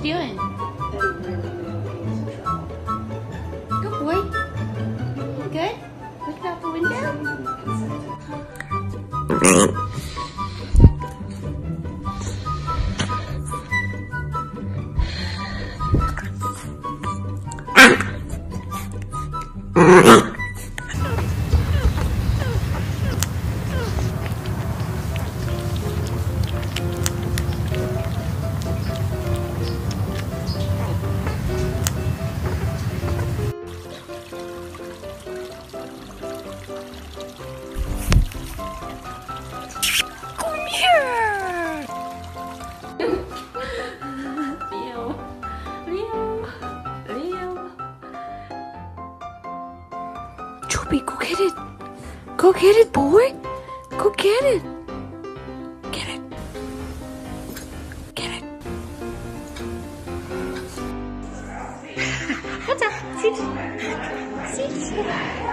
you doing? Good boy. Good? Looking out the window? Come here! Leo. Chubby, go get it. Go get it, boy. Go get it. Get it. Get it. 가자. Sit. Sit.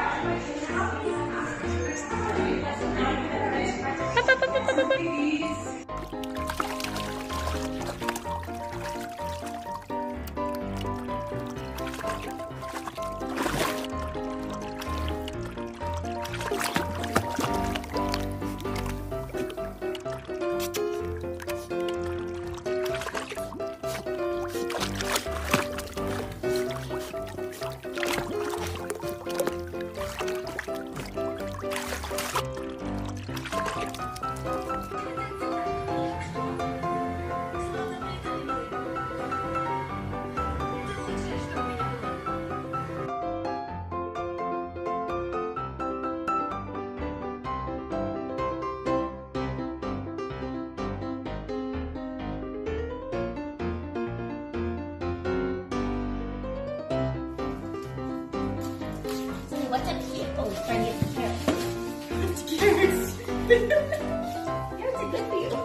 What's up here? Oh, he's trying to get the carrot. Carrots. Carrots are good for you.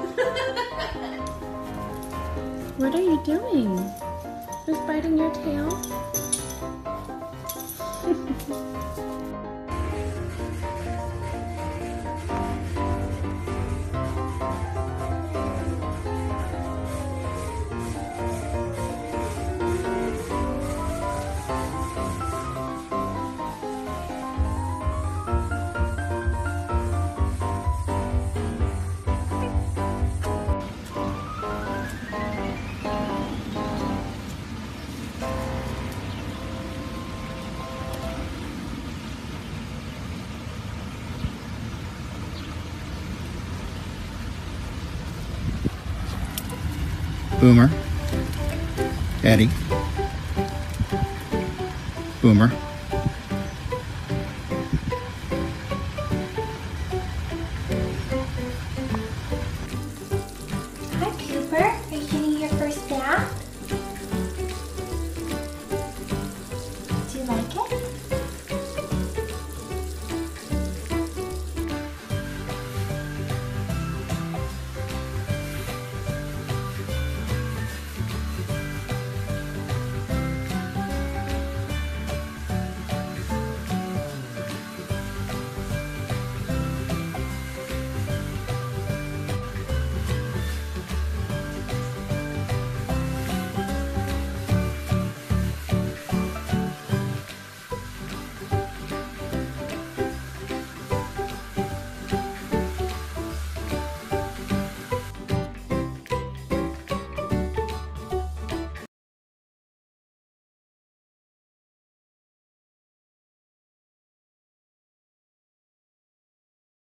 What are you doing? Just biting your tail? Boomer, Eddie, Boomer.